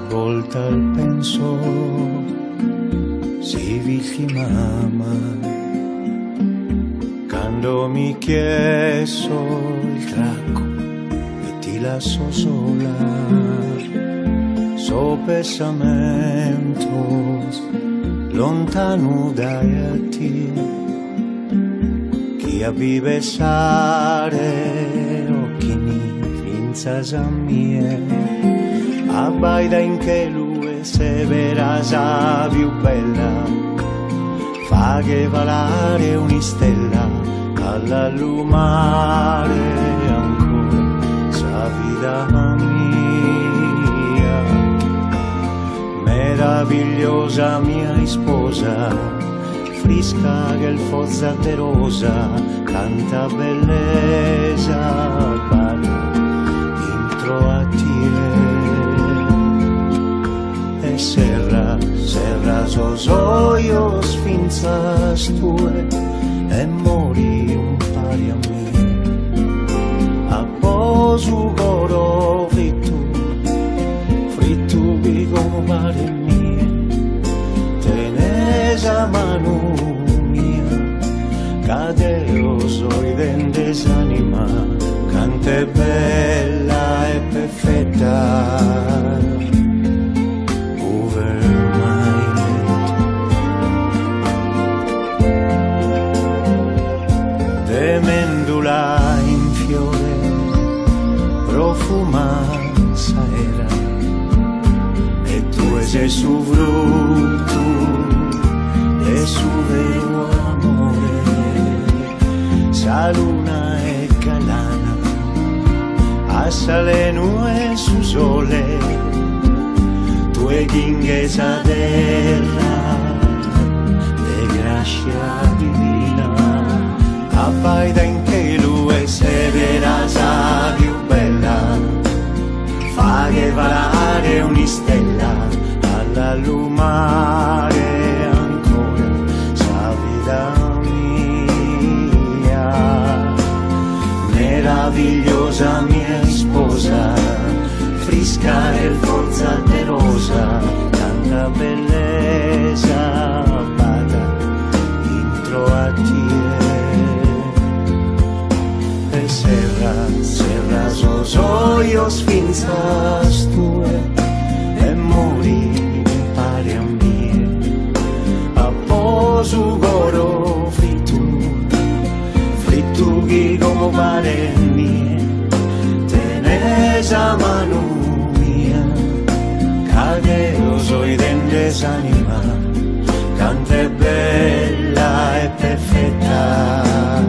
volta penso si vigi mamma quando mi chiesto il tracco e ti lascio sola so pensamentos lontano da ti chi a besare occhi finza mie abbaida in che lui se vera sa più bella fa che valare un'istella alla lumare ancora sa vita mia meravigliosa mia sposa frisca che il forza de rosa tanta bellezza vado dentro a te e serra sos ojos finzas tue e mori un pari a me a posu goro frittu como pare mie tenés a mano mia cadeo soy den desanima cante bella e perfetta mendula in fiore profumasa era e tu sei su frutto e su vero amore sa luna e galana a salenu e su sole tu e ghingesa terra de grazia divina abbaida in che lui se vera sa più bella fa che valare un'istella alla lumare ancora sa vita mia meravigliosa mia sposa frisca e forza de rosa tanta bellezza vada dentro a te serra sos ojos finzas tue e mori pari a mie a posu goro frittu chi como pare mie tenés a mano mia cadeo soy den desanima cante bella e perfetta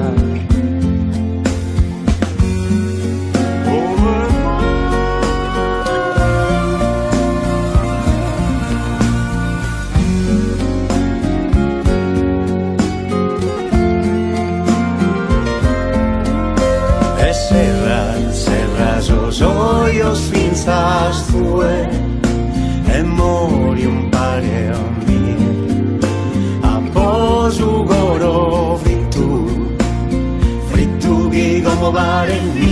serra sos ojos finzas tue e mori un pare a mie a posu goro frittu chi como pare mie